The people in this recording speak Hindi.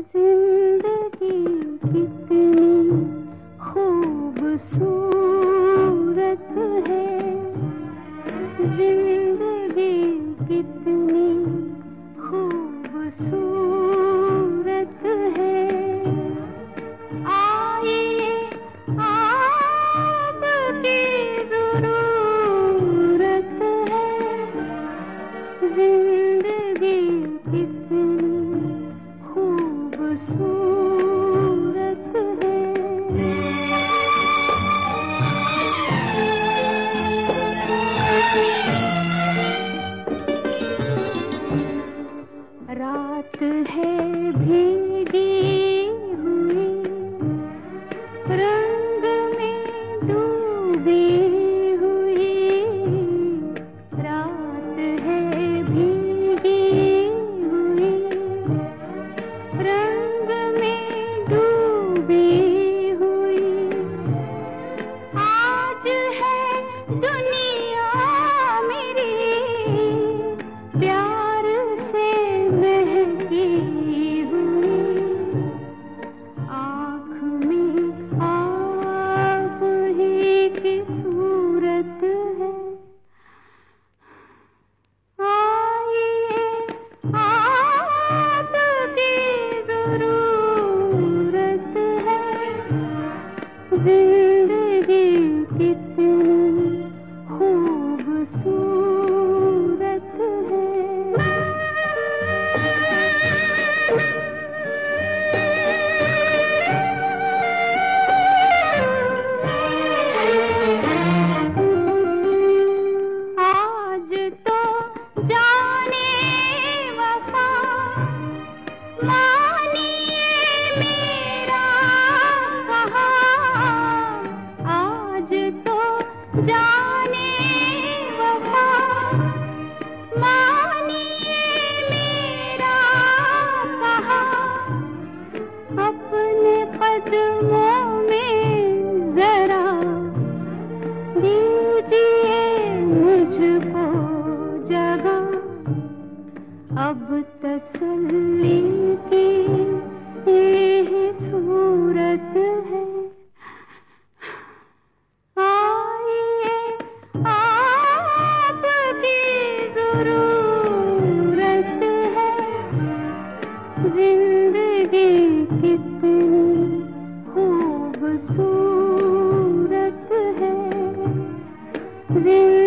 जिंदगी कितनी खूबसूरत है, जिंदगी कितनी खूबसूरत है। आइए आपकी ज़रूरत है, जिंदगी कितनी खूबसूरत है। रात है भीगी हुई, रंग में डूबी हुई। रात है भीगी हुई, रंग में डूबी हुई। आज है दुनिया मेरी प्यार से महकी हुई। आँख में आप ही की सूरत है। आइए आपकी ज़रूरत है, जिंदगी कितनी खूबसूरत है। आज तो जाने वफा मानिए मेरा कहा। आज तो जाने वफा मानिए मेरा कहा। अपने कदमों में जरा दीजिए मुझको जगह। अब तसल्ली की यही सूरत है। आइए आपकी ज़रूरत है, जिंदगी कितनी खूबसूरत है।